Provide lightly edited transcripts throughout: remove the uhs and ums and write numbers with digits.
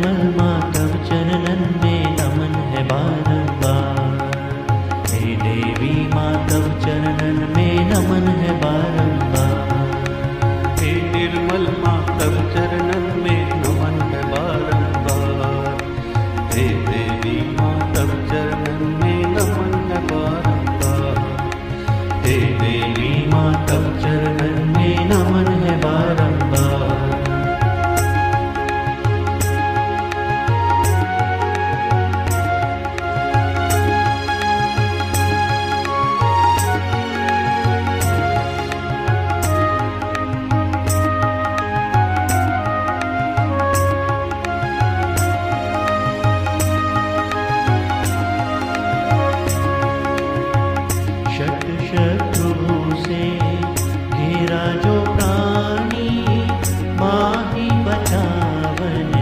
निर्मल मातव चरणन में नमन है बारंबार। हे देवी मातव चरणन में नमन है बारंबार। हे निर्मल मातव चरणन में नमन है बारंबार। हे देवी मातव चरणन में नमन है बारंबार। हे देवी मातव चरणन में नमन है बारंबार। शत्रु से घेरा जो प्राणी माही बचावन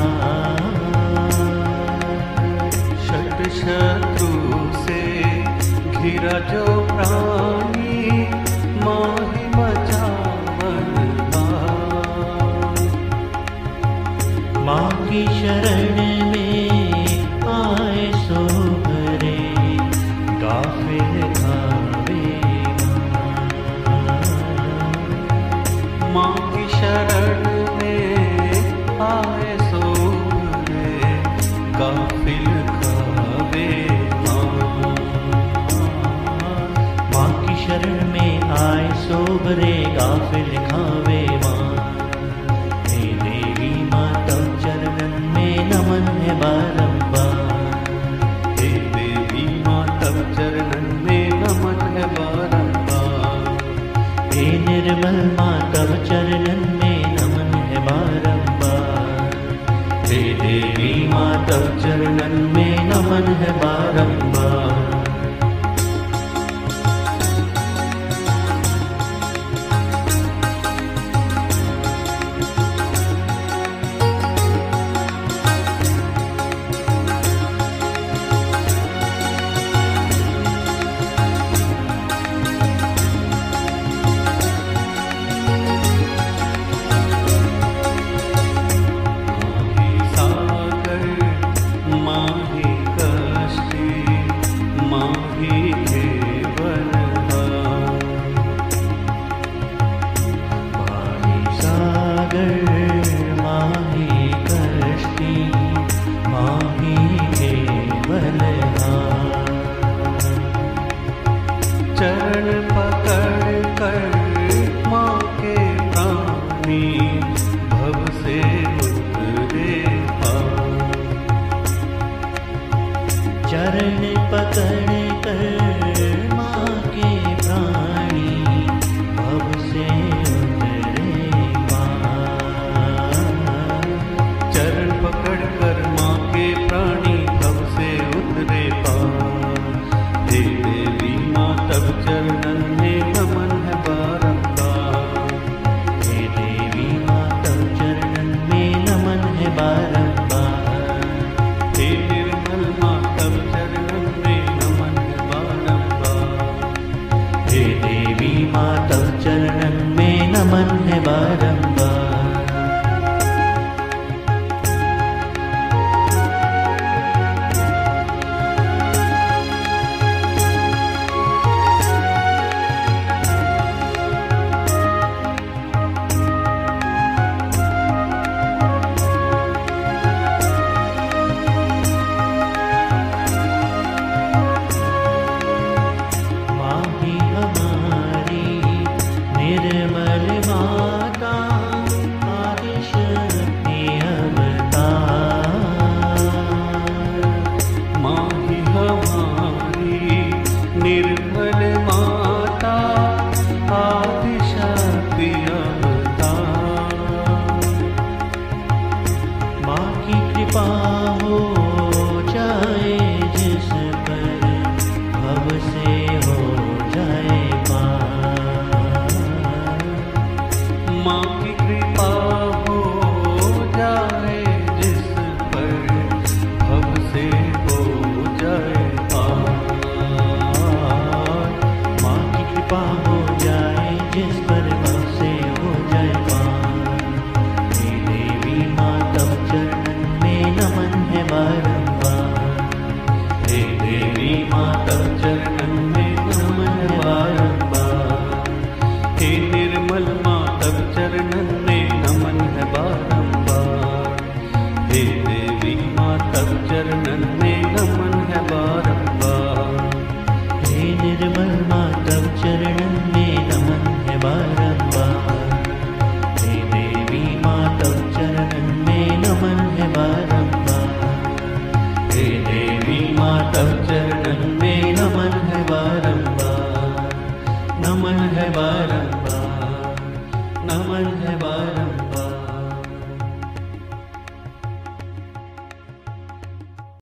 षट शत्रु से घिरा जो प्राणी माही बचावन माँ की शरण में आए सो भरे गाफिल खावे। माँ की शरण में आए सो भरे गाफिल खावे। माँ की शरण में आए सो भरे गाफिल खावे माँ। हे देवी मातव चरणन में नमन है बारंबार। हे देवी मातव चरणन में नमन है बारंबार। हे निर्मल मातव चरणन में नमन है बारंबार। हे देवी मातव चरणन में नमन है बारंबार। चरण पकड़ कर माँ के प्राणी भव से उतरे पार। चरण पकड़ कर माँ के प्राणी भव से उतरे पार। चरण पकड़ कर माँ के प्राणी भव से उतरे पार। हे देवी मातव चरणन में नमन है बारंबार। हे देवी मातव चरणन में नमन है बारंबार। हे निर्मल मातव चरणन में नमन है बारंबार। हे देवी मातव चरणन में नमन है बारंबार। निर्मल माता आदिशक्ति अवतार। माँ ही हमारी निर्मल माता आदिशक्ति अवतार। माँ की कृपा हो जाए जिस पर भव से हो जाए पार। माँ की कृपा हो जाए जिस पर भव से हो जाए पार। माँ की कृपा हो जाए जिस पर भव से हो जाए पार। हे देवी मातव चरणन में देवी माँ तब चरणन में नमन है बारंबार। हे निर्मल माँ तब चरणन में नमन है बारंबार। हे देवी माँ तब चरणन में नमन है बारंबार। हे देवी माँ तब चरणन में नमन है बारंबार। नमन है बारंबार, नमन है बारंबार।